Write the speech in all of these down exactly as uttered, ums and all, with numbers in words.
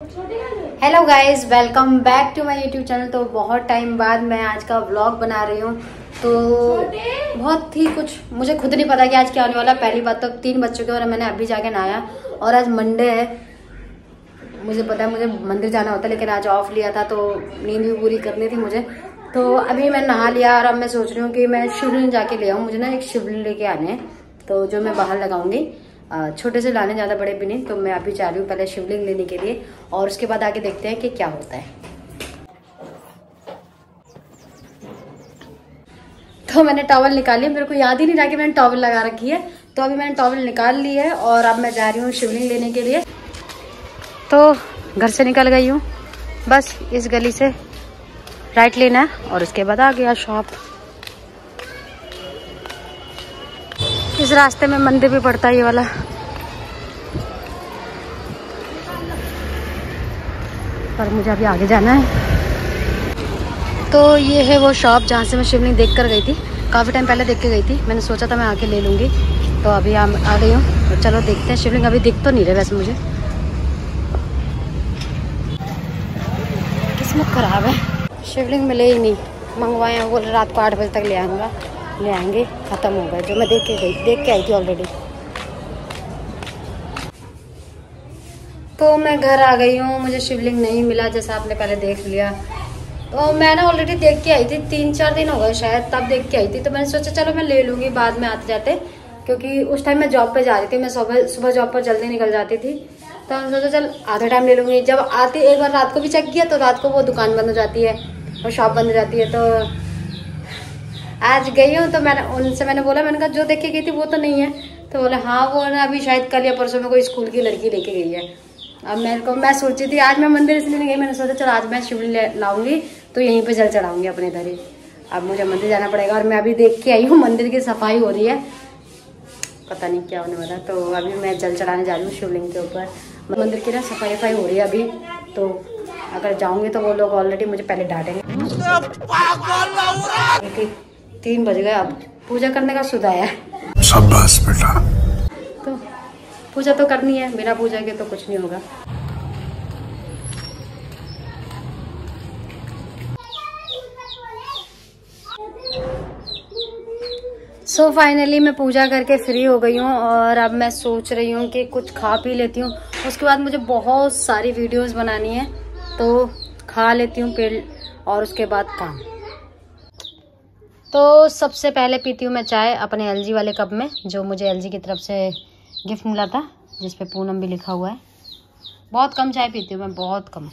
Hello guys, welcome back to my YouTube channel. तो बहुत time बाद मैं आज का व्लॉग बना रही हूँ। तो बहुत ही कुछ मुझे खुद नहीं पता कि आज क्या होने वाला। पहली बात तो तीन बज चुके और मैंने अभी जाके नहाया और आज मंडे है। मुझे पता है मुझे मंदिर जाना होता है, लेकिन आज ऑफ लिया था तो नींद भी पूरी करनी थी मुझे। तो अभी मैं नहा लिया और अब मैं सोच रही हूँ कि मैं शिवलिंग जाके ले आऊँ। मुझे ना एक शिवलिंग लेके आने हैं, तो जो मैं बाहर लगाऊंगी। छोटे से लाने, ज़्यादा बड़े भी नहीं। तो मैं अभी जा रही हूँ पहले शिवलिंग लेने के लिए और उसके बाद आगे देखते हैं कि क्या होता है। तो मैंने टॉवल निकाल लिया, मेरे को याद ही नहीं रहा कि मैंने टॉवल लगा रखी है। तो अभी मैंने टॉवल निकाल ली है और अब मैं जा रही हूँ शिवलिंग लेने के लिए। तो घर से निकल गई हूँ, बस इस गली से राइट लेना है और उसके बाद आ गया शॉप। इस रास्ते में मंदिर भी पड़ता है ये वाला। पर मुझे अभी आगे जाना है। तो ये है वो शॉप जहाँ से मैं शिवलिंग देख कर गई थी। काफ़ी टाइम पहले देख के गई थी, मैंने सोचा था मैं आके ले लूँगी। तो अभी आ, आ गई हूँ। तो चलो देखते हैं शिवलिंग। अभी दिख तो नहीं रहे वैसे मुझे, किस्मत खराब है। शिवलिंग मिले ही नहीं, मंगवाए वो रात को आठ बजे तक ले आऊँगा ले आएंगे। ख़त्म हो गए जो मैं देख के गई देख के आई थी ऑलरेडी। तो मैं घर आ गई हूँ, मुझे शिवलिंग नहीं मिला जैसा आपने पहले देख लिया। तो मैं ना ऑलरेडी देख के आई थी, तीन चार दिन हो गए शायद, तब देख के आई थी। तो मैंने सोचा चलो मैं ले लूँगी बाद में आते जाते, क्योंकि उस टाइम मैं जॉब पे जा रही थी। मैं सुबह सुबह जॉब पर जल्दी निकल जाती थी। तो मैंने सोचा चल आधा टाइम ले लूँगी। जब आती एक बार रात को भी चेक किया तो रात को वो दुकान बंद हो जाती है और शॉप बंद हो जाती है। तो आज गई हूँ तो मैंने उनसे मैंने बोला, मैंने कहा जो देख के गई थी वो तो नहीं है। तो बोले हाँ वो ना अभी शायद कल या परसों में कोई स्कूल की लड़की लेके गई है। अब मेरे को मैं सोची थी आज मैं मंदिर इसलिए नहीं गई, मैंने सोचा चल आज मैं शिवलिंग लाऊंगी तो यहीं पे जल चढ़ाऊंगी अपने इधर ही। अब मुझे मंदिर जाना पड़ेगा और मैं अभी देख के आई हूँ मंदिर की सफाई हो रही है, पता नहीं क्या होने वाला। तो अभी मैं जल चढ़ाने जा रही हूँ शिवलिंग के ऊपर। मंदिर की ना सफाई वफाई हो रही है अभी। तो अगर जाऊँगी तो वो लोग ऑलरेडी मुझे पहले डांटेंगे। तीन बज गए, अब पूजा करने का सुधा है। शाबाश बेटा। तो पूजा तो करनी है, बिना पूजा के तो कुछ नहीं होगा। सो so, फाइनली मैं पूजा करके फ्री हो गई हूँ और अब मैं सोच रही हूँ कि कुछ खा पी लेती हूँ। उसके बाद मुझे बहुत सारी वीडियोस बनानी है, तो खा लेती हूँ फिर और उसके बाद काम। तो सबसे पहले पीती हूँ मैं चाय अपने एलजी वाले कप में, जो मुझे एलजी की तरफ से गिफ्ट मिला था, जिस पे पूनम भी लिखा हुआ है। बहुत कम चाय पीती हूँ मैं, बहुत कम।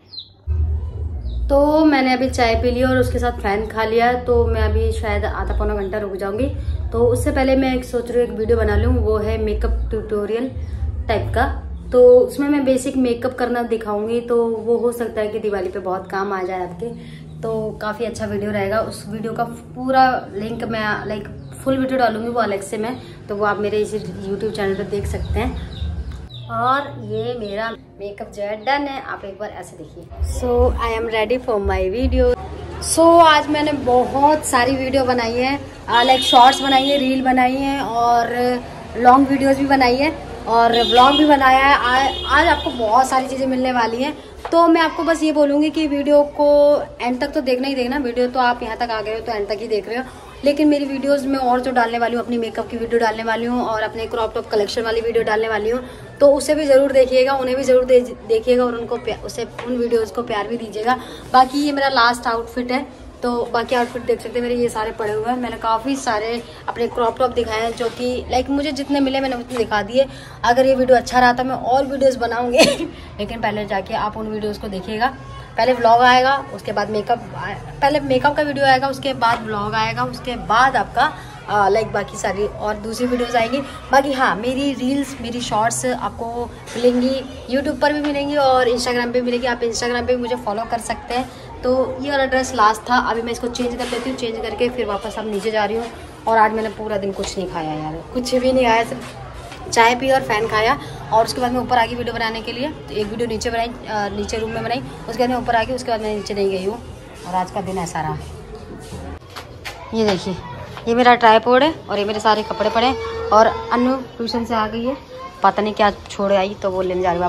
तो मैंने अभी चाय पी ली और उसके साथ फैन खा लिया। तो मैं अभी शायद आधा पौना घंटा रुक जाऊंगी। तो उससे पहले मैं एक सोच रही हूँ एक वीडियो बना लूँ, वो है मेकअप ट्यूटोरियल टाइप का। तो उसमें मैं बेसिक मेकअप करना दिखाऊंगी। तो वो हो सकता है कि दिवाली पे बहुत काम आ जाए आपके, तो काफ़ी अच्छा वीडियो रहेगा। उस वीडियो का पूरा लिंक मैं लाइक फुल वीडियो डालूंगी वो अलग से मैं, तो वो आप मेरे इसी यूट्यूब चैनल पे देख सकते हैं। और ये मेरा मेकअप जो है डन है, आप एक बार ऐसे देखिए। So I am ready for my video. So आज मैंने बहुत सारी वीडियो बनाई है, लाइक शॉर्ट्स बनाई है, रील बनाई है और लॉन्ग वीडियोज़ भी बनाई है और व्लॉग भी बनाया है। आ, आज आपको बहुत सारी चीज़ें मिलने वाली हैं। तो मैं आपको बस ये बोलूँगी कि वीडियो को एंड तक तो देखना ही देखना। वीडियो तो आप यहाँ तक आ गए हो तो एंड तक ही देख रहे हो, लेकिन मेरी वीडियोस में और जो डालने वाली हूँ, अपनी मेकअप की वीडियो डालने वाली हूँ और अपने क्रॉप टॉप कलेक्शन वाली वीडियो डालने वाली हूँ। तो उसे भी ज़रूर देखिएगा, उन्हें भी ज़रूर दे, देखिएगा और उनको उसे उन वीडियोज़ को प्यार भी दीजिएगा। बाकी ये मेरा लास्ट आउटफिट है, तो बाकी आउटफिट देख सकते हैं मेरे ये सारे पड़े हुए हैं। मैंने काफ़ी सारे अपने क्रॉप टॉप दिखाए हैं, जो कि लाइक मुझे जितने मिले मैंने उतने दिखा दिए। अगर ये वीडियो अच्छा रहा तो मैं और वीडियोस बनाऊंगी लेकिन पहले जाके आप उन वीडियोस को देखिएगा। पहले व्लॉग आएगा, उसके बाद मेकअप, पहले मेकअप का वीडियो आएगा, उसके बाद व्लॉग आएगा, उसके बाद आपका लाइक बाकी सारी और दूसरी वीडियोस आएंगी। बाकी हाँ, मेरी रील्स, मेरी शॉर्ट्स आपको मिलेंगी, यूट्यूब पर भी मिलेंगी और इंस्टाग्राम पे भी मिलेगी। आप इंस्टाग्राम पे भी मुझे फॉलो कर सकते हैं। तो ये वाला ड्रेस लास्ट था, अभी मैं इसको चेंज कर लेती हूँ। चेंज करके फिर वापस अब नीचे जा रही हूँ। और आज मैंने पूरा दिन कुछ नहीं खाया यार, कुछ भी नहीं खाया, सिर्फ चाय पी और फैन खाया। और उसके बाद मैं ऊपर आ गई वीडियो बनाने के लिए। तो एक वीडियो नीचे बनाई, नीचे रूम में बनाई, उसके बाद मैं ऊपर आ गई, उसके बाद मैं नीचे नहीं गई हूँ। और आज का दिन ऐसा रहा। ये देखिए, ये मेरा ट्राइपॉड है और ये मेरे सारे कपड़े पड़े हैं। और अनु ट्यूशन से आ गई है, पता नहीं क्या छोड़ आई तो वो लेने जा रही वापस।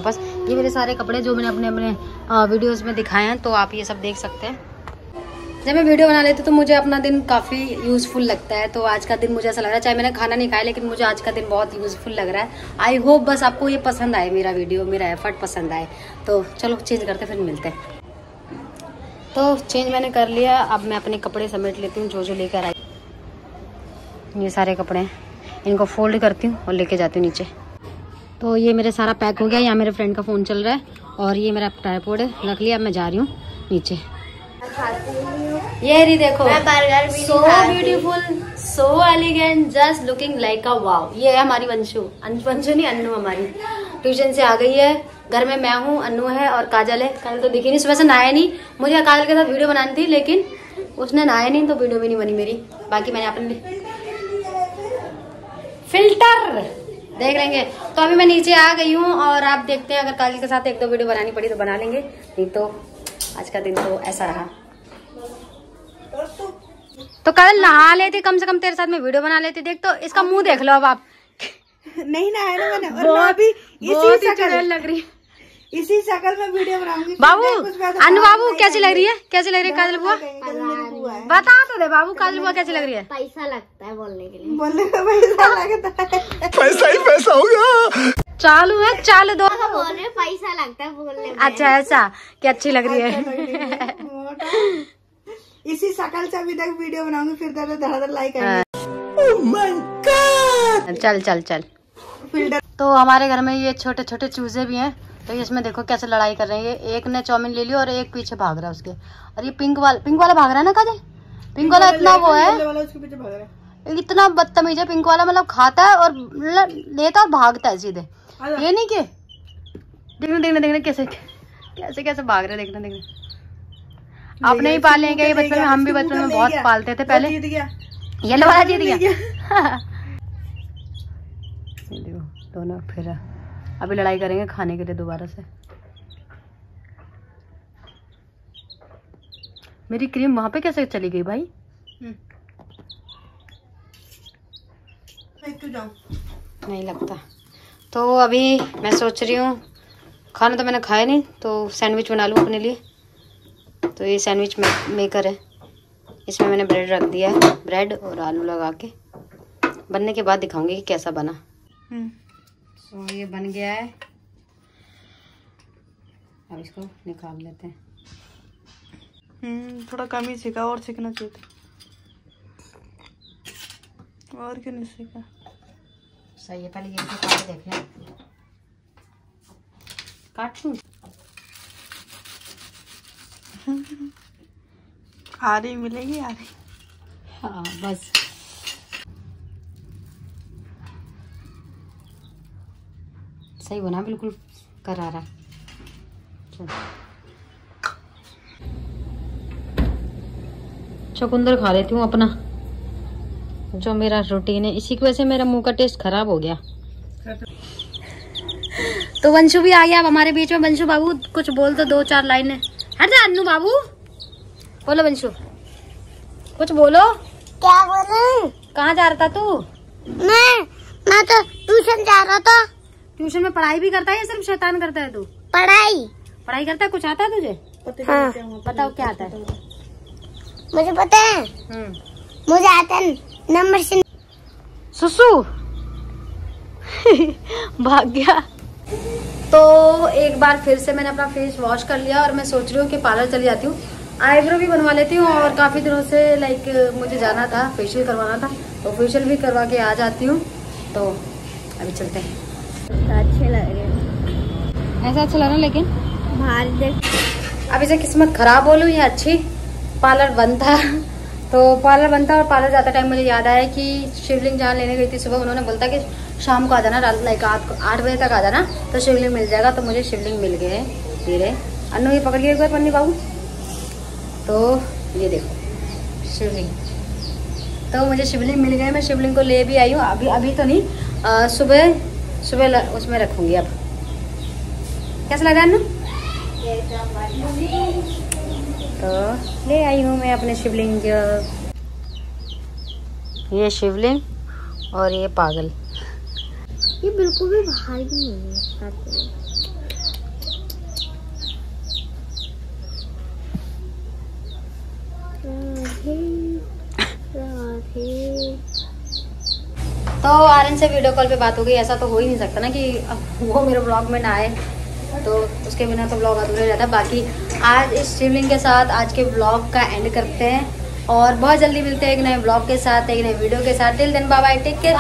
ये मेरे सारे कपड़े जो मैंने अपने अपने वीडियोस में दिखाए हैं, तो आप ये सब देख सकते हैं। जब मैं वीडियो बना लेती हूँ तो मुझे अपना दिन काफ़ी यूज़फुल लगता है। तो आज का दिन मुझे ऐसा लग रहा है, चाहे मैंने खाना नहीं खाया, लेकिन मुझे आज का दिन बहुत यूज़फुल लग रहा है। आई होप बस आपको ये पसंद आए, मेरा वीडियो, मेरा एफर्ट पसंद आए। तो चलो चेंज करते फिर मिलते हैं। तो चेंज मैंने कर लिया, अब मैं अपने कपड़े समेट लेती हूँ जो जो लेकर आई। ये सारे कपड़े हैं, इनको फोल्ड करती हूँ और लेके जाती हूँ नीचे। तो ये मेरे सारा पैक हो गया। यहाँ मेरे फ्रेंड का फ़ोन चल रहा है और ये मेरा ट्राइपॉड है, रख लिया। अब मैं जा रही हूँ नीचे। ये रही देखो, so beautiful, so elegant, just looking like a wow. ये है हमारी वंशु, वंशु नहीं अन्नू, हमारी ट्यूशन से आ गई है। घर में मैं हूँ, अन्नू है और काजल है। काजल तो दिखी नहीं, सुबह से नहाया नहीं। मुझे काजल के साथ वीडियो बनानी थी, लेकिन उसने नहाया नहीं तो वीडियो भी नहीं बनी मेरी। बाकी मैंने अपने फिल्टर देख लेंगे। तो अभी मैं नीचे आ गई हूँ और आप देखते हैं, अगर काजल के साथ एक दो वीडियो बनानी पड़ी तो बना लेंगे, नहीं तो आज का दिन तो ऐसा रहा। तो कल नहा लेती, कम से कम तेरे साथ में वीडियो बना लेती। देख तो इसका मुंह देख लो अब आप। नहीं नहाया ना मैंने, और मैं अभी इसी शक्ल लग रही है, इसी शक्ल में वीडियो बनाऊंगी। बाबू, अनु बाबू कैसी लग रही है, कैसी लग रही है काजल बुआ? बता तो दे बाबू, काजल बुआ कैसी लग रही है? पैसा लगता है बोलने के लिए, बोलने का पैसा लगता है। पैसा ही पैसा होगा। चालू है, चालू दो। बोल रहे पैसा लगता है बोलने में। अच्छा ऐसा कि अच्छी लग रही है। इसी शक्ल से अभी तक वीडियो बनाऊंगी, फिर धड़ाधड़ लाइक आएंगे। Oh my god. चल चल चल। तो हमारे घर में ये छोटे छोटे चूजे भी हैं, तो इसमें देखो कैसे लड़ाई कर रहे हैं। एक ने चाउमीन ले लिया और एक पीछे भाग रहा है उसके। और ये पिंक वाला पिंक वाला भाग रहा है ना काजल? पिंक वाला इतना वो है, उसके पीछे भाग रहा है। इतना बदतमीज है पिंक वाला, मतलब खाता है और लेता और भागता है सीधे। ये नहीं के देखना देखना देखना कैसे कैसे कैसे भाग रहे, देखना देखना। आपने ही पालेंगे ये बचपन में, हम भी बचपन में बहुत पालते थे पहले। येलो वाला जीत गया। देखो दोनों फिर अभी लड़ाई करेंगे खाने के लिए दोबारा से। मेरी क्रीम वहां पे कैसे चली गई भाई? नहीं लगता। तो अभी मैं सोच रही हूँ, खाना तो मैंने खाया नहीं, तो सैंडविच बना लूँ अपने लिए। तो ये सैंडविच मेकर है, इसमें मैंने ब्रेड रख दिया है, ब्रेड और आलू लगा के। बनने के बाद दिखाऊंगी कि कैसा बना। तो ये बन गया है, अब इसको निकाल लेते हैं। हम्म थोड़ा कम ही सीखा, और सीखना चाहिए था। और क्यों नहीं सीखा? सही है, पहले ये तो काट देख लें। काट लूं? आ रही मिलेगी, आ रही। हाँ बस। सही बना, बिल्कुल करारा। चुकंदर खा लेती हूँ अपना, जो मेरा रूटीन है। इसी की वजह से मेरा मुंह का टेस्ट खराब हो गया। तो वंशु भी आ गया अब हमारे बीच में। वंशु बाबू कुछ बोल तो दो चार लाइन है। हट जा अन्नू बाबू, बोलो वंशु, कुछ बोलो। क्या बोलूं? कहाँ जा रहा था तू? मैं मैं तो ट्यूशन जा रहा था। ट्यूशन में पढ़ाई भी करता है या सिर्फ शैतान करता है तू? पढ़ाई पढ़ाई करता है। कुछ आता है तुझे? हाँ। बताओ क्या आता है? मुझे पता है, मुझे आता है नंबर से सुसु। भाग गया। तो एक बार फिर से मैंने अपना फेस वॉश कर लिया और मैं सोच रही हूँ कि पार्लर चली जाती हूँ, आईब्रो भी बनवा लेती हूँ। और काफी दिनों से लाइक मुझे जाना था, फेशियल करवाना था, तो फेशियल भी करवा के आ जाती हूँ। तो अभी चलते हैं। अच्छे लग रहे हैं, ऐसा अच्छा लग रहा, लेकिन बाहर देख। अभी से किस्मत खराब बोलूँ या अच्छी, पार्लर बंद था। तो पार्लर बंद था और पार्लर जाता टाइम मुझे याद आया कि शिवलिंग जहाँ लेने गई थी सुबह, उन्होंने बोलता कि शाम को आ जाना, रात लाइक आठ बजे तक आ जाना, तो शिवलिंग मिल जाएगा। तो मुझे शिवलिंग मिल गए धीरे। अन्नू ये पकड़ के एक बार पन्नी बाबू। तो ये देखो शिवलिंग, तो मुझे शिवलिंग मिल गए। मैं शिवलिंग को ले भी आई हूँ, अभी अभी तो नहीं, आ, सुबह सुबह उसमें रखूंगी। अब कैसा लग रहा है अन्नू? तो ले आई हूँ मैं अपने शिवलिंग। ये शिवलिंग और ये पागल, ये बिल्कुल भी भारी नहीं है। तो आर्यन से वीडियो कॉल पे बात हो गई। ऐसा तो हो ही नहीं सकता ना कि वो मेरे ब्लॉग में ना आए, तो उसके बिना तो ब्लॉग अधूरा रहता। बाकी आज इस शिवलिंग के साथ आज के ब्लॉग का एंड करते हैं और बहुत जल्दी मिलते हैं एक नए ब्लॉग के साथ, एक नए वीडियो के साथ। Till then bye bye, take care.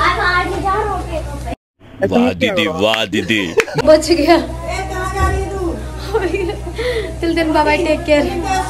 वाह दीदी, वाह दीदी, बच गया। Till then bye bye, take care.